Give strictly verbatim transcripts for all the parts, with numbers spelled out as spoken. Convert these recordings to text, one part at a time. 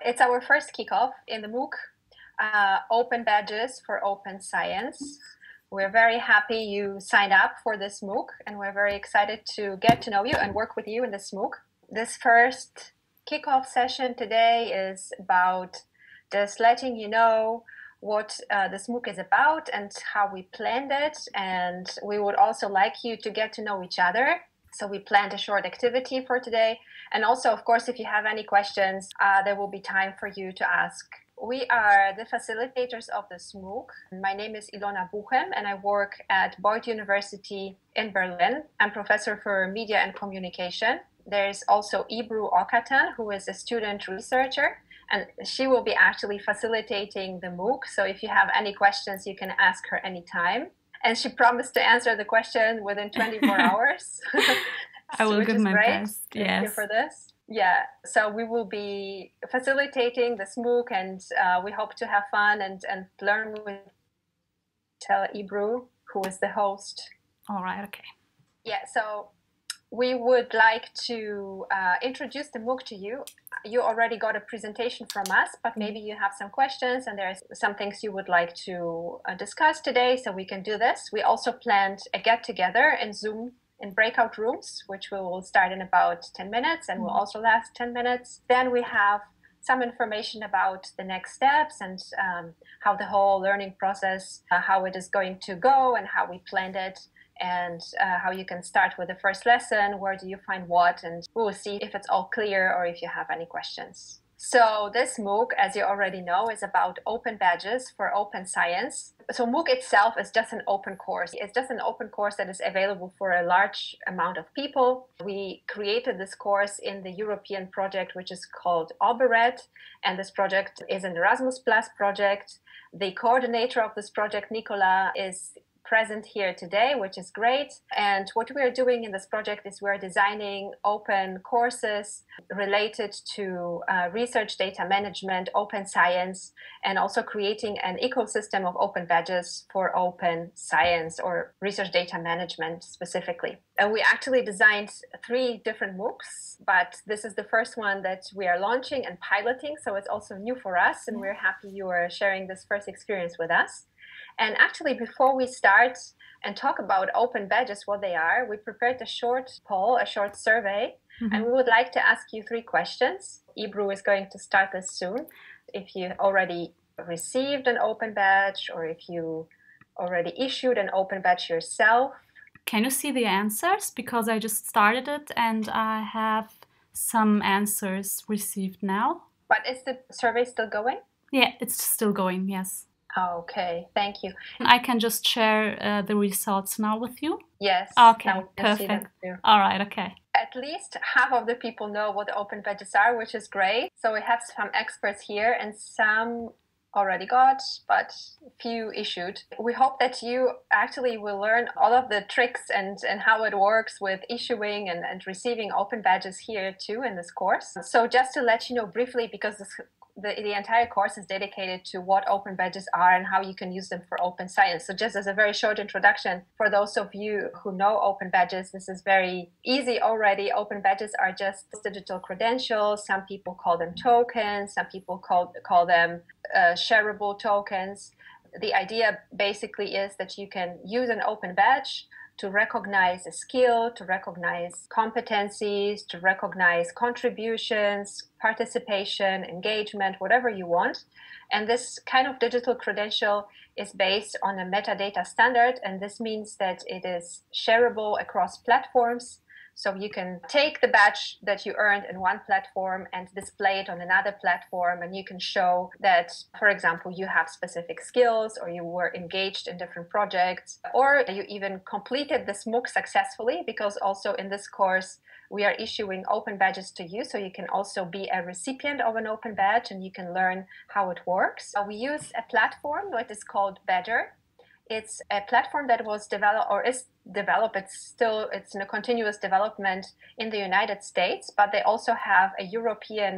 It's our first kickoff in the MOOC, uh, Open Badges for Open Science. We're very happy you signed up for this MOOC, and we're very excited to get to know you and work with you in this MOOC. This first kickoff session today is about just letting you know what uh, this MOOC is about and how we planned it. And we would also like you to get to know each other. So we planned a short activity for today. And also, of course, if you have any questions, uh, there will be time for you to ask. We are the facilitators of this MOOC. My name is Ilona Buchem, and I work at Beuth University in Berlin. I'm professor for media and communication. There's also Ebru Okatan, who is a student researcher, and she will be actually facilitating the MOOC. So if you have any questions, you can ask her anytime. And she promised to answer the question within twenty-four hours. I will give my great. best. Thank yes. you for this. Yeah, so we will be facilitating this MOOC, and uh, we hope to have fun and, and learn with Tell Ebru, who is the host. All right, okay. Yeah, so we would like to uh, introduce the MOOC to you. You already got a presentation from us, but maybe you have some questions and there's some things you would like to uh, discuss today, so we can do this. We also planned a get-together in Zoom in breakout rooms, which we will start in about ten minutes and will also last ten minutes. Then we have some information about the next steps and um, how the whole learning process, uh, how it is going to go and how we planned it, and uh, how you can start with the first lesson, where do you find what, and we will see if it's all clear or if you have any questions. So this MOOC, as you already know, is about open badges for open science. So MOOC itself is just an open course. It's just an open course that is available for a large amount of people. We created this course in the European project, which is called Oberret, and this project is an Erasmus Plus project. The coordinator of this project, Nicola, is present here today, which is great. And what we are doing in this project is we're designing open courses related to uh, research data management, open science, and also creating an ecosystem of open badges for open science or research data management specifically. And we actually designed three different MOOCs, but this is the first one that we are launching and piloting, so it's also new for us, and we're happy you are sharing this first experience with us. And actually, before we start and talk about open badges, what they are, we prepared a short poll, a short survey, mm-hmm. and we would like to ask you three questions. Ebru is going to start this soon. If you already received an open badge or if you already issued an open badge yourself. Can you see the answers? Because I just started it and I have some answers received now. But is the survey still going? Yeah, it's still going, yes. Okay, thank you. I can just share uh, the results now with you? Yes. Okay, perfect. All right, okay. At least half of the people know what the open badges are, which is great. So we have some experts here and some already got, but few issued. We hope that you actually will learn all of the tricks and, and how it works with issuing and, and receiving open badges here too in this course. So just to let you know briefly, because this The, the entire course is dedicated to what open badges are and how you can use them for open science. So just as a very short introduction, for those of you who know open badges, this is very easy already. Open badges are just digital credentials. Some people call them tokens. Some people call, call them uh, shareable tokens. The idea basically is that you can use an open badge to recognize a skill, to recognize competencies, to recognize contributions, participation, engagement, whatever you want. And this kind of digital credential is based on a metadata standard, and this means that it is shareable across platforms. So you can take the badge that you earned in one platform and display it on another platform, and you can show that, for example, you have specific skills, or you were engaged in different projects, or you even completed this MOOC successfully, because also in this course we are issuing open badges to you, so you can also be a recipient of an open badge and you can learn how it works. So we use a platform that is called Badger. It's a platform that was developed or is developed. It's still, it's in a continuous development in the United States, but they also have a European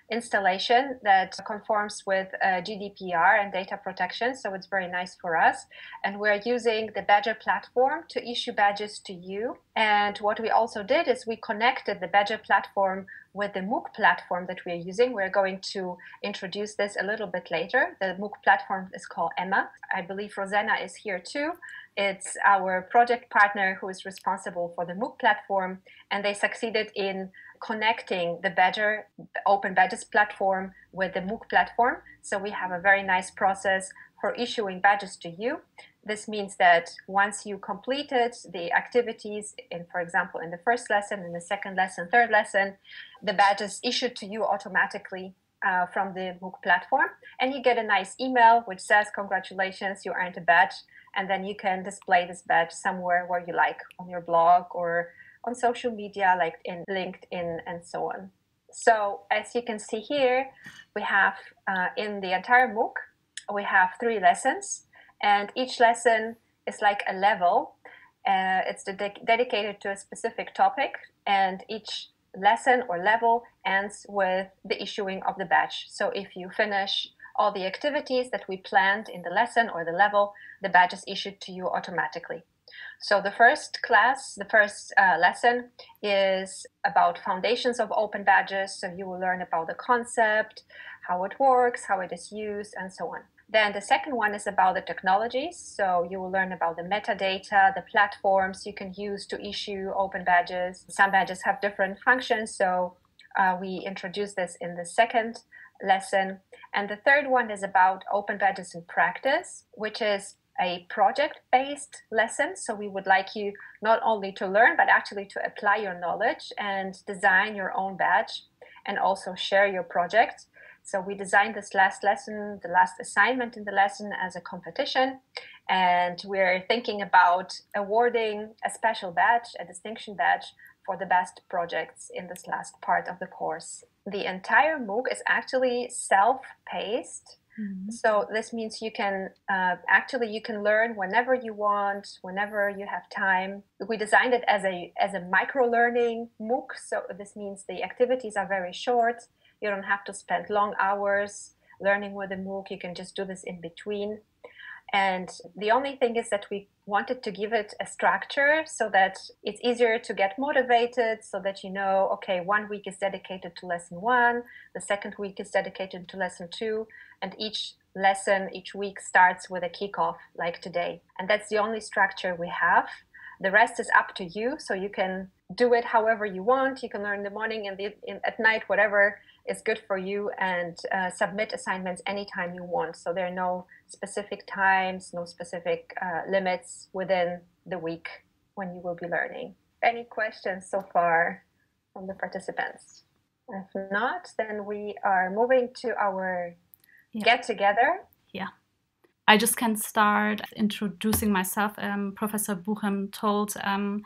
installation that conforms with uh, G D P R and data protection, so it's very nice for us. And we're using the Badger platform to issue badges to you. And what we also did is we connected the Badger platform with the MOOC platform that we're using. We're going to introduce this a little bit later. The MOOC platform is called Emma. I believe Rosanna is here too. It's our project partner who is responsible for the MOOC platform, and they succeeded in connecting the Badger, the Open Badges platform with the MOOC platform. So we have a very nice process for issuing badges to you. This means that once you completed the activities, in, for example, in the first lesson, in the second lesson, third lesson, the badge is issued to you automatically uh, from the MOOC platform. And you get a nice email which says, congratulations, you earned a badge. And then you can display this badge somewhere where you like, on your blog or on social media, like in LinkedIn and so on. So as you can see here, we have uh, in the entire MOOC, we have three lessons, and each lesson is like a level. Uh, it's de dedicated to a specific topic, and each lesson or level ends with the issuing of the badge. So if you finish all the activities that we planned in the lesson or the level, the badge is issued to you automatically. So the first class, the first uh, lesson is about foundations of open badges. So you will learn about the concept, how it works, how it is used, and so on. Then the second one is about the technologies. So you will learn about the metadata, the platforms you can use to issue open badges. Some badges have different functions, so uh, we introduce this in the second lesson. And the third one is about open badges in practice, which is a project-based lesson. So we would like you not only to learn, but actually to apply your knowledge and design your own badge and also share your project. So we designed this last lesson, the last assignment in the lesson, as a competition. And we're thinking about awarding a special badge, a distinction badge, for the best projects in this last part of the course. The entire MOOC is actually self-paced. Mm-hmm. So this means you can uh, actually you can learn whenever you want, whenever you have time. We designed it as a as a micro-learning MOOC. So this means the activities are very short. You don't have to spend long hours learning with a MOOC. You can just do this in between. And the only thing is that we wanted to give it a structure so that it's easier to get motivated, so that you know, okay, one week is dedicated to lesson one, the second week is dedicated to lesson two, and each lesson, each week starts with a kickoff like today. And that's the only structure we have. The rest is up to you, so you can do it however you want. You can learn in the morning and the, in, at night, whatever is good for you, and uh, submit assignments anytime you want. So there are no specific times, no specific uh, limits within the week when you will be learning. Any questions so far from the participants? If not, then we are moving to our yeah. get-together. Yeah. I just can start introducing myself. Um, Professor Buchem told um,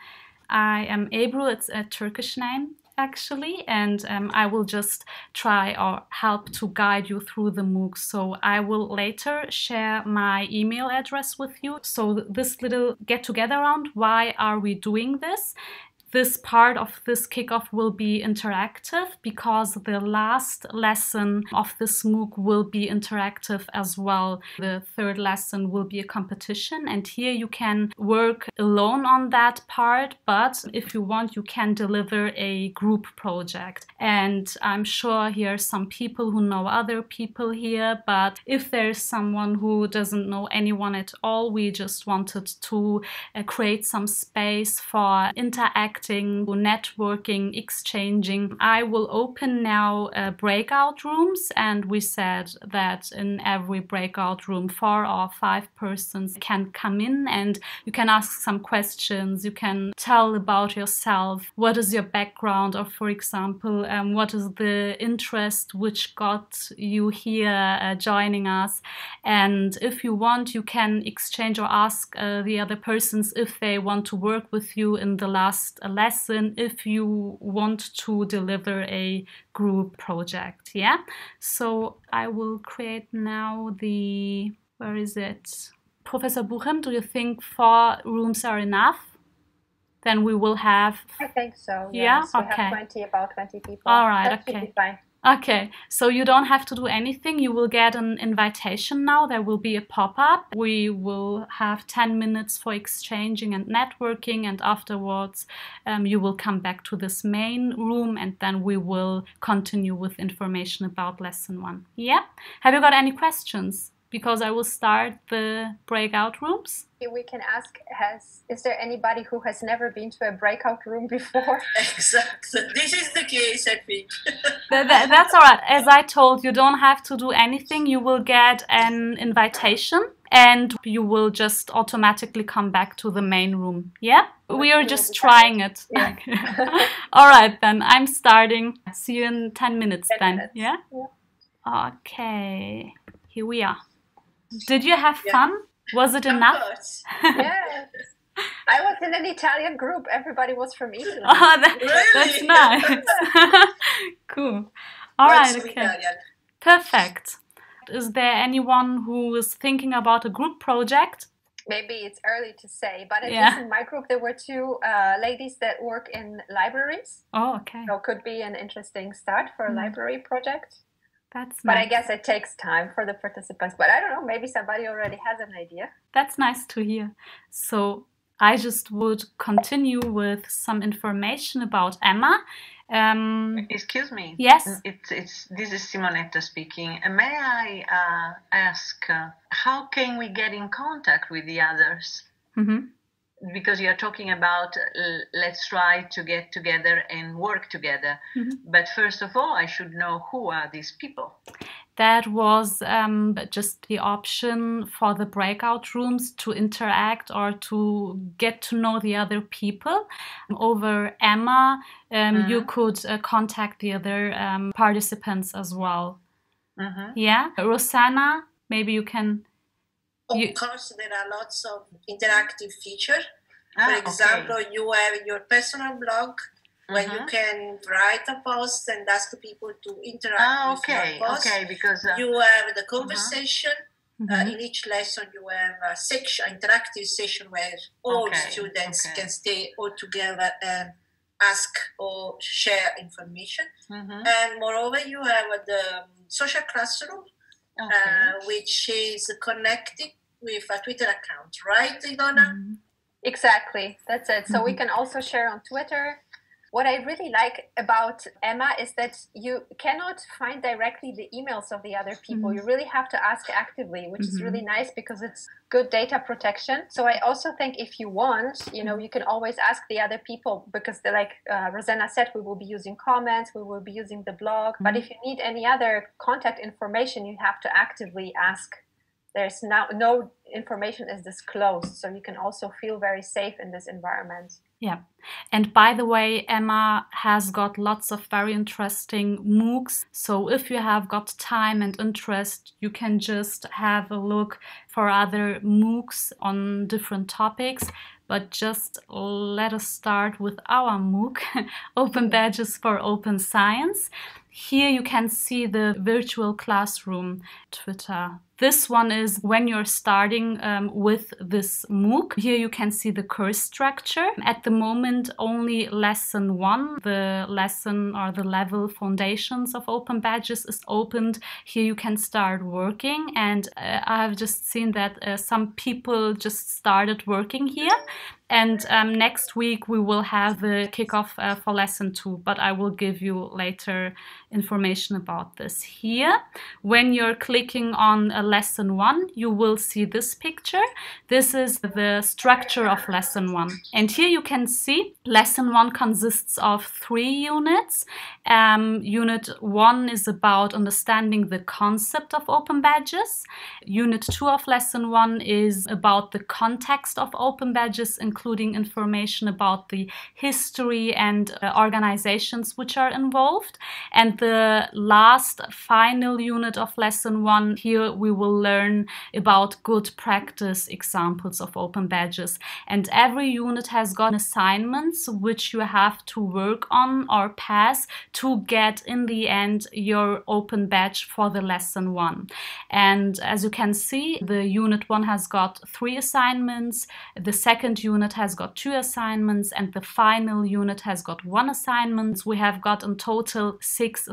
I am Ebru. It's a Turkish name, actually, and um, I will just try or help to guide you through the MOOC. So I will later share my email address with you. So this little get-together round, why are we doing this? This part of this kickoff will be interactive because the last lesson of this MOOC will be interactive as well. The third lesson will be a competition, and here you can work alone on that part, but if you want, you can deliver a group project. And I'm sure here are some people who know other people here, but if there's someone who doesn't know anyone at all, we just wanted to uh, create some space for interacting, networking, exchanging. I will open now uh, breakout rooms, and we said that in every breakout room four or five persons can come in, and you can ask some questions. You can tell about yourself. What is your background? Or for example, um, what is the interest which got you here uh, joining us? And if you want, you can exchange or ask uh, the other persons if they want to work with you in the last uh, lesson, if you want to deliver a group project. Yeah, so I will create now the, where is it? Professor Buchem, do you think four rooms are enough? Then we will have, I think so, yeah, yes. We okay. have twenty, about twenty people. All right, that okay. should be fine. Okay, so you don't have to do anything. You will get an invitation now. There will be a pop-up. We will have ten minutes for exchanging and networking, and afterwards um, you will come back to this main room, and then we will continue with information about lesson one. Yeah? Have you got any questions? Because I will start the breakout rooms. We can ask, has is there anybody who has never been to a breakout room before? Exactly. This is the case, I think. that, that, that's all right. As I told, you don't have to do anything. You will get an invitation and you will just automatically come back to the main room. Yeah? We are just trying it. Yeah. All right, then. I'm starting. See you in ten minutes ten then. minutes. Yeah? Yeah. Okay. Here we are. Did you have Yeah. fun? Was it Of enough? course. Yes. I was in an Italian group. Everybody was from Italy. Oh, that, Really? that's nice. Cool. All What's right, okay. Italian? Perfect. Is there anyone who is thinking about a group project? Maybe it's early to say, but at Yeah. least in my group there were two uh, ladies that work in libraries. Oh, okay. So it could be an interesting start for a Mm. library project. That's But I nice. guess it takes time for the participants. But I don't know, maybe somebody already has an idea. That's nice to hear. So I just would continue with some information about Emma. Um, Excuse me. Yes. It's it's. This is Simonetta speaking. Uh, May I uh, ask uh, how can we get in contact with the others? mhm. Because you are talking about uh, let's try to get together and work together. Mhm. But first of all, I should know who are these people. That was um, just the option for the breakout rooms to interact or to get to know the other people. Over Emma, um, you could uh, contact the other um, participants as well. Mhm. Yeah? Rosanna, maybe you can... Of You- course, there are lots of interactive features. Ah, For okay. example, you have your personal blog where you Mhm. can write a post and ask people to interact Ah, with okay, your post. okay, because uh, You have the conversation. Uh, Mhm. in each lesson, you have a section, interactive session where all Okay, students okay. can stay all together and ask or share information. mhm. And moreover, you have the um, social classroom, Okay. uh, which is connected with a Twitter account, right, Ilona? Mhm. Exactly, that's it. So we Mhm. can also share on Twitter. What I really like about Emma is that you cannot find directly the emails of the other people. Mhm. You really have to ask actively, which is Mhm. really nice because it's good data protection. So I also think if you want, you know, you can always ask the other people because they're like uh, Rosanna said, we will be using comments, we will be using the blog. But Mhm. if you need any other contact information, you have to actively ask. There's now no information is disclosed, so you can also feel very safe in this environment. Yeah. And by the way, Emma has got lots of very interesting MOOCs. So if you have got time and interest, you can just have a look for other MOOCs on different topics. But just let us start with our MOOC, Open Badges for Open Science. Here you can see the virtual classroom Twitter. This one is when you're starting um, with this MOOC. Here you can see the course structure. At the moment, only lesson one, the lesson or the level foundations of Open Badges is opened. Here you can start working. And uh, I have just seen that uh, some people just started working here. And um, next week we will have the kickoff uh, for lesson two, but I will give you later information about this. Here, when you're clicking on uh, lesson one, you will see this picture. This is the structure of lesson one. And here you can see lesson one consists of three units. Um, unit one is about understanding the concept of Open Badges. Unit two of lesson one is about the context of Open Badges, including information about the history and uh, organizations which are involved. And the last final unit of lesson one, here we will learn about good practice examples of Open Badges. And every unit has got assignments which you have to work on or pass to get in the end your Open Badge for the lesson one. And as you can see, the unit one has got three assignments, the second unit has got two assignments, and the final unit has got one assignment. We have got in total six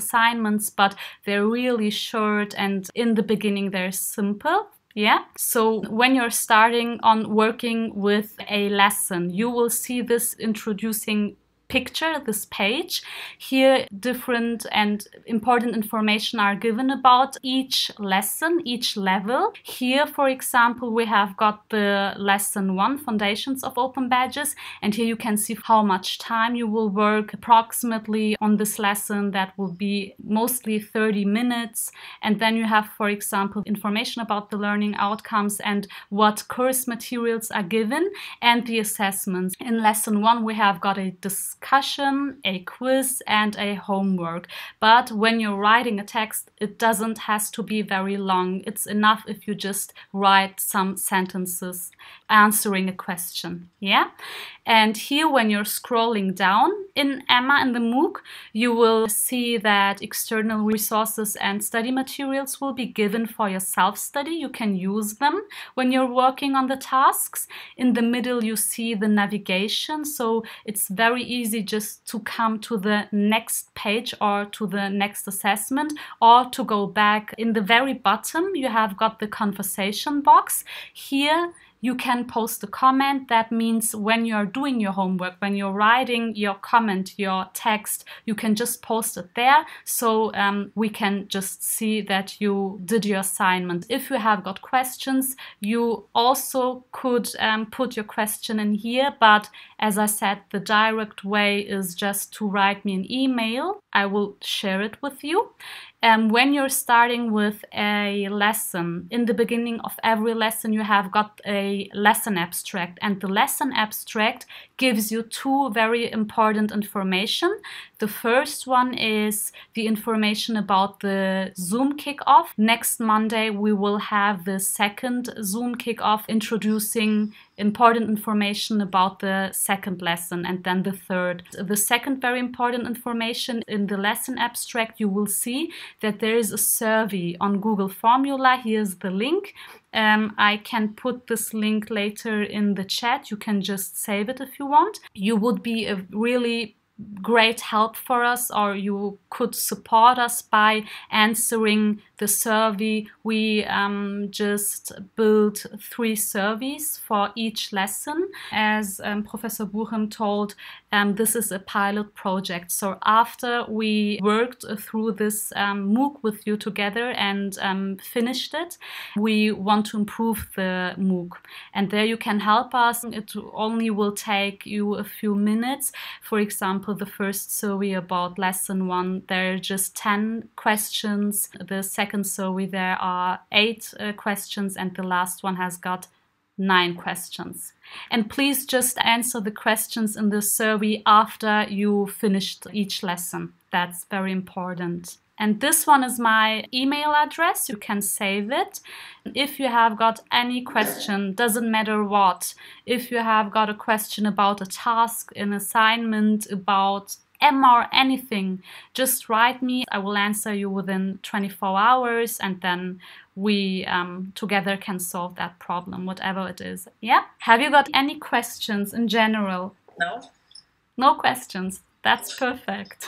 assignments, but they're really short and in the beginning they're simple. Yeah. So when you're starting on working with a lesson, you will see this introducing picture, this page. Here, different and important information are given about each lesson, each level. Here, for example, we have got the lesson one, Foundations of Open Badges, and here you can see how much time you will work approximately on this lesson. That will be mostly thirty minutes. And then you have, for example, information about the learning outcomes and what course materials are given and the assessments. In lesson one, we have got a discussion discussion, a quiz, and a homework. But when you're writing a text, it doesn't has to be very long. It's enough if you just write some sentences answering a question. Yeah? And here, when you're scrolling down in Emma in the MOOC, you will see that external resources and study materials will be given for your self-study. You can use them when you're working on the tasks. In the middle, you see the navigation. So it's very easy just to come to the next page or to the next assessment or to go back. In the very bottom, you have got the conversation box. Here, you can post a comment. That means when you're doing your homework, when you're writing your comment, your text, you can just post it there. So um, we can just see that you did your assignment. If you have got questions, you also could um, put your question in here. But as I said, the direct way is just to write me an email. I will share it with you. Um, when you're starting with a lesson, in the beginning of every lesson, you have got a lesson abstract, and the lesson abstract gives you two very important information. The first one is the information about the Zoom kickoff. Next Monday, we will have the second Zoom kickoff introducing important information about the second lesson and then the third. The second very important information in the lesson abstract, you will see that there is a survey on Google Formula. Here's the link. Um, I can put this link later in the chat. You can just save it if you want. You would be a really great help for us, or you could support us by answering the survey. We um, just built three surveys for each lesson. As um, Professor Buchem told, um, this is a pilot project. So after we worked through this um, MOOC with you together and um, finished it, we want to improve the MOOC. And there you can help us. It only will take you a few minutes. For example, the first survey about lesson one, there are just ten questions. The second survey, there are eight uh, questions, and the last one has got nine questions. And please just answer the questions in the survey after you finished each lesson. That's very important. And this one is my email address. You can save it. If you have got any question, doesn't matter what, if you have got a question about a task, an assignment, about Emma or anything, just write me. I will answer you within twenty-four hours, and then we um, together can solve that problem, whatever it is. Yeah? Have you got any questions in general? No. No questions. That's perfect.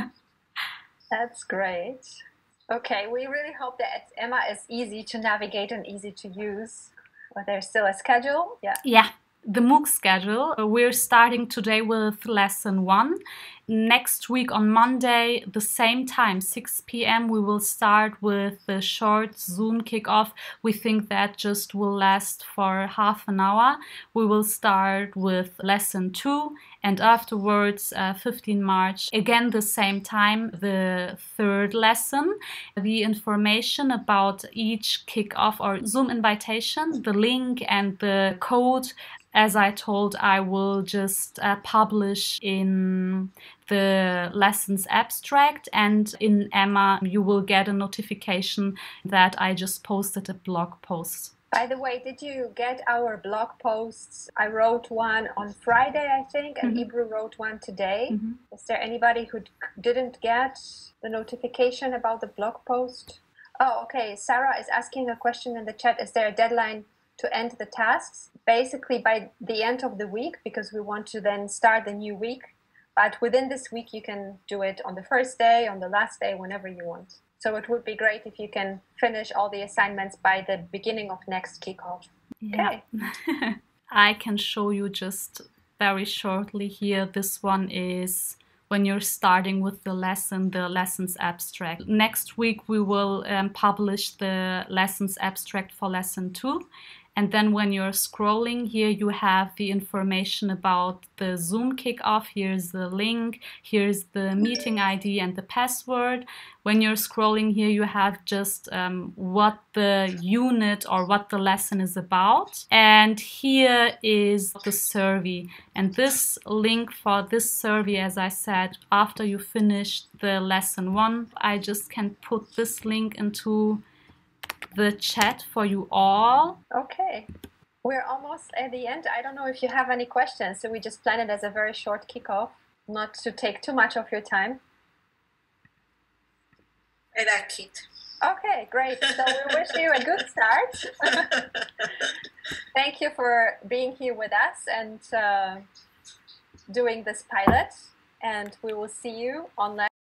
That's great. Okay, we really hope that Emma is easy to navigate and easy to use. But there's still a schedule. Yeah. Yeah. The MOOC schedule. We're starting today with lesson one. Next week on Monday, the same time, six p m, we will start with the short Zoom kickoff. We think that just will last for half an hour. We will start with lesson two, and afterwards, uh, fifteenth March, again the same time, the third lesson. The information about each kickoff or Zoom invitation, the link and the code, as I told, I will just uh, publish in the lessons abstract, and in Emma you will get a notification that I just posted a blog post. By the way, did you get our blog posts? I wrote one on Friday, I think, and mm-hmm. Ebru wrote one today. Mm-hmm. Is there anybody who didn't get the notification about the blog post? Oh, okay. Sarah is asking a question in the chat. Is there a deadline to end the tasks? Basically by the end of the week, because we want to then start the new week But within this week, you can do it on the first day, on the last day, whenever you want. So it would be great if you can finish all the assignments by the beginning of next kickoff. Yeah. Okay. I can show you just very shortly here. This one is when you're starting with the lesson, the lessons abstract. Next week, we will um, publish the lessons abstract for lesson two. And then when you're scrolling here, you have the information about the Zoom kickoff. Here's the link, here's the meeting I D and the password. When you're scrolling here, you have just um, what the unit or what the lesson is about. And here is the survey. And this link for this survey, as I said, after you finish the lesson one, I just can put this link into the chat for you all. Okay, we're almost at the end. I don't know if you have any questions, so we just planned it as a very short kickoff, not to take too much of your time. I like it. Okay, great. So we wish you a good start. Thank you for being here with us and uh, doing this pilot, and we will see you online.